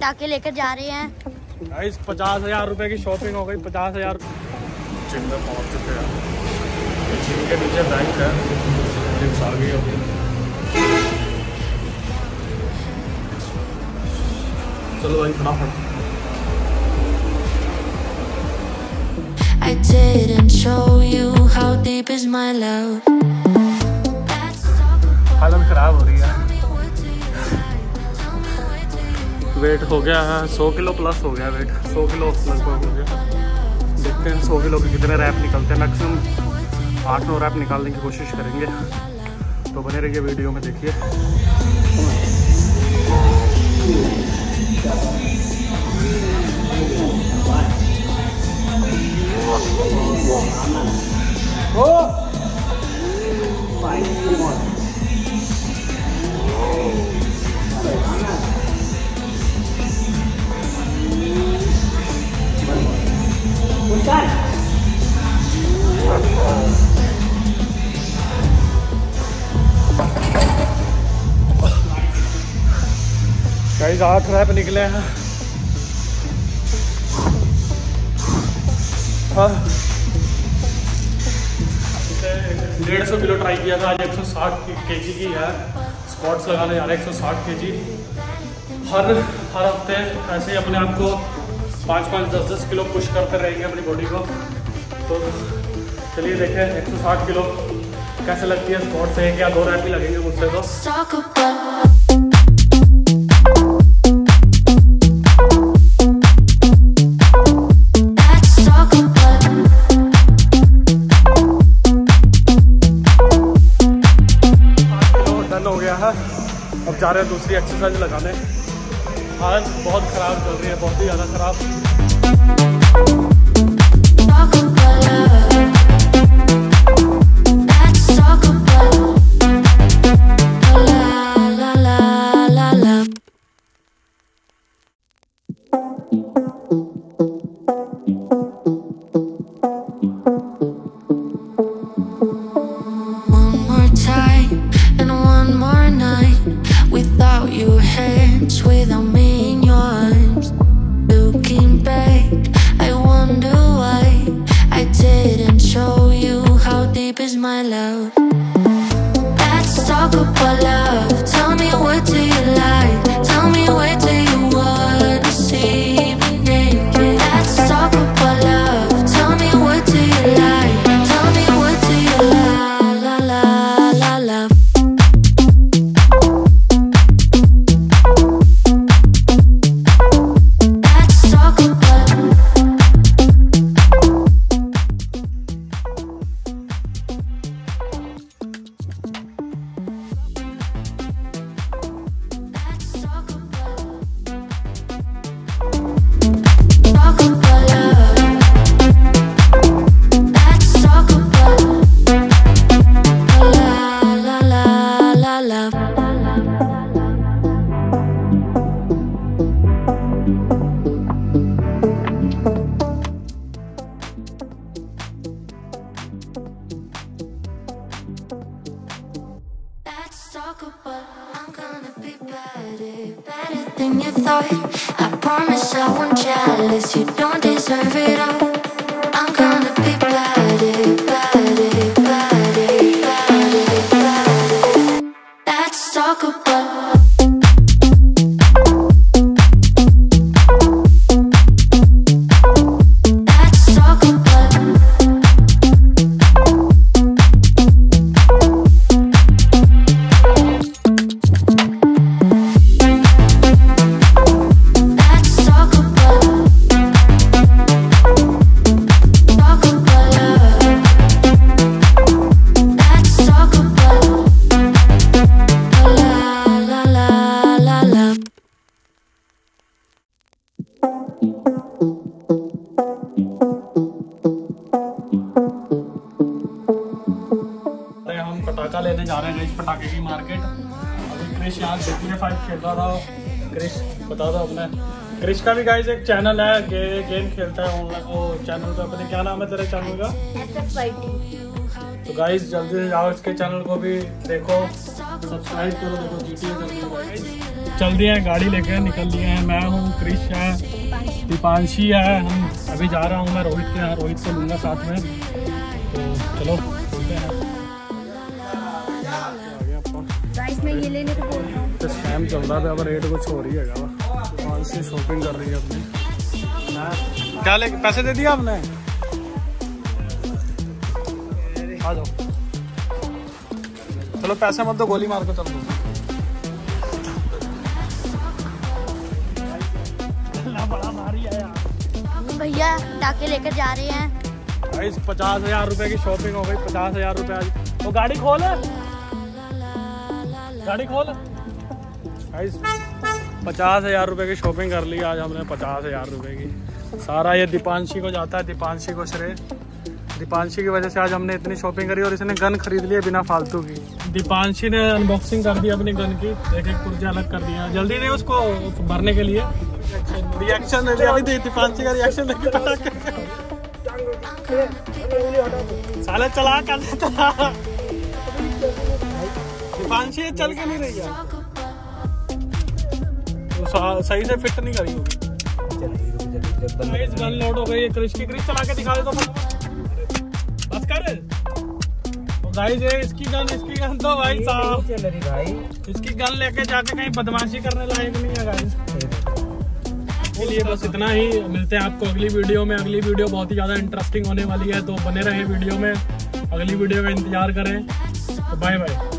पटाखे लेकर जा रहे हैं। गाइस 50,000 रुपए की शॉपिंग हो गई। 50,000 जिम में पहुंच चुके हैं। जिम के नीचे बैंक है। जिम आ गई होगी। चलो भाई फटाफट। I didn't show you how deep is my love. हालत खराब हो रही है। वेट हो गया है 100 किलो प्लस हो गया वेट। 100 किलो लगभग हो गया। देखते हैं 100 किलो के कितने रैप निकलते हैं। मैक्सिमम 8-9 रैप निकालने की कोशिश करेंगे। तो बने रहिए वीडियो में, देखिए। गाइस 8 रैप निकले हैं। हाँ 150 किलो ट्राई किया था। आज 160 kg की है। स्क्वाट्स लगाने जा रहे हैं 160 kg। हर हफ्ते ऐसे ही अपने आप को 5-5, 10-10 किलो पुश करते रहेंगे अपनी बॉडी को। तो चलिए देखें 160 किलो कैसे लगती है स्क्वाट से। 1 या 2 रैप ही लगेंगे मुझसे तो। अब जा रहे हैं दूसरी एक्सरसाइज लगाने। हालत बहुत ख़राब चल रही है, बहुत ही ज़्यादा ख़राब। Than you thought. I promise I won't jealous. You don't deserve it all. I'm gonna be better, better, better, better, better. Let's talk about. पटाखा लेने जा रहे हैं इस पटाखे की मार्केट। अभी क्रिश यहाँ GTA 5 खेल रहा था। क्रिश बता दो अपने। क्रिश का भी गाइस एक चैनल है, गेम खेलता है ऑनलाइन। वो चैनल का अपने क्या नाम है तेरे चैनल का? तो गाइस जल्दी से जाओ इसके चैनल को भी देखो, सब्सक्राइब करो। देखो GTA चल दिए हैं, गाड़ी लेके निकल लिए हैं। मैं हूँ, क्रिश है, दीपांशी है। हम अभी जा रहा हूँ मैं रोहित के यहाँ, रोहित को लूँगा साथ में। तो चलो चलते हैं। मैं ये लेने को बोल रहा हूँ। तो स्कैम चल रहा था, अब रेट कुछ हो रही है। दुकान से शॉपिंग कर रही है अपनी। क्या ले पैसे दे दिए आपने? आ जाओ, चलो पैसे मत दो, गोली मार के चल दो। बड़ा भारी है यार। भैया टाके लेकर जा रहे हैं। 50,000 रुपए की शॉपिंग हो गई। 50,000 रुपए आज। वो गाड़ी खोल, गाड़ी खोल। 50,000 रुपए की शॉपिंग कर ली आज हमने। 50,000 रुपए की सारा ये दीपांशी को जाता है, दीपांशी को श्रेय। दीपांशी की वजह से आज हमने इतनी शॉपिंग करी और इसने गन खरीद ली बिना फालतू की। दीपांशी ने अनबॉक्सिंग कर दी अपनी गन की, एक एक पुर्जा अलग कर दिया। जल्दी नहीं उसको भरने के लिए रिएक्शन दे दिया। दीपांशी का रिएक्शन देखिए। साले चला कर दीपांशी चल के नहीं रही है, तो सही से फिट नहीं करी होगी। गन लोड हो गई। क्रिश की, क्रिश चला के दिखा दे तो बस कर। तो गाइस ये इसकी गन तो भाई साहब चल रही भाई। इसकी गन लेके जाके कहीं बदमाशी करने लायक नहीं है गाइस। इसलिए बस इतना ही। मिलते हैं आपको अगली वीडियो में। अगली वीडियो बहुत ही ज़्यादा इंटरेस्टिंग होने वाली है, तो बने रहे वीडियो में। अगली वीडियो का इंतजार करें। तो बाय बाय।